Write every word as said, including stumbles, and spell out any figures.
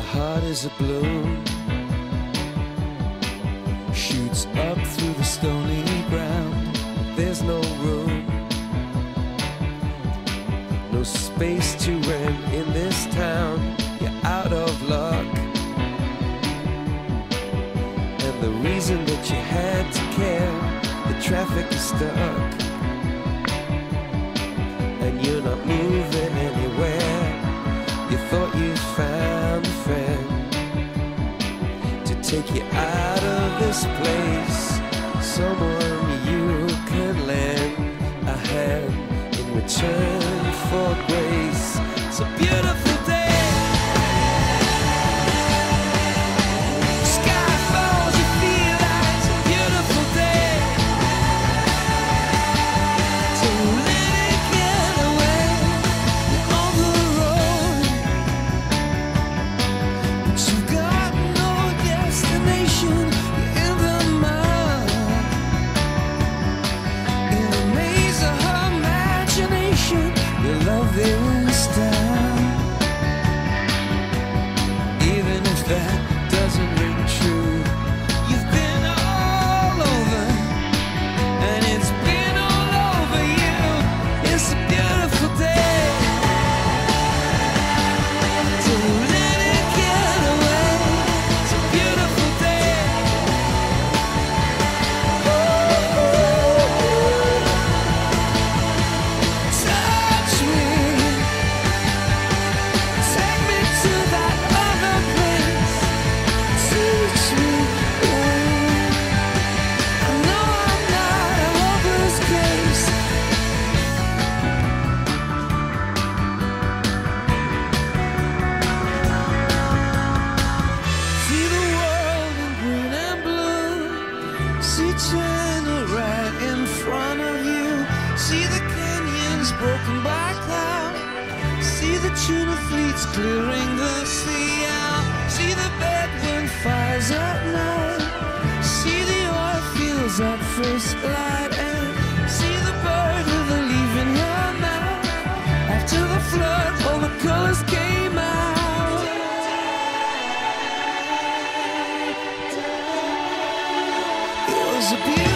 heart is a balloon, shoots up through the stony ground. There's no room, no space to rent in this town. You're out of luck, and the reason that you had to care, the traffic is stuck, and you're not moving anywhere. You thought you found a friend to take you out of this place, someone you can lend a hand in return for grace. It's a beautiful day. Sky falls, you feel like it's a beautiful day. So let it get away. You're on the road, but you've got no destination. You're in the mud, in a maze of her imagination. Your love is down, even if that doesn't ring true. You've been all over, and it's been all over you. It's a beautiful day. So let it get away. It's a beautiful day. Touch me, take me to that other place. Teach me, oh, I know I'm not a hopeless case. See the world in green and blue. See China right in front of you. See the canyons broken by cloud. See the tuna fleets clearing the sea out. See the bedroom fires at night. See the oil fields at first light. And see the bird with a leaf in her mouth. After the flood, all the colors came out. It was a beautiful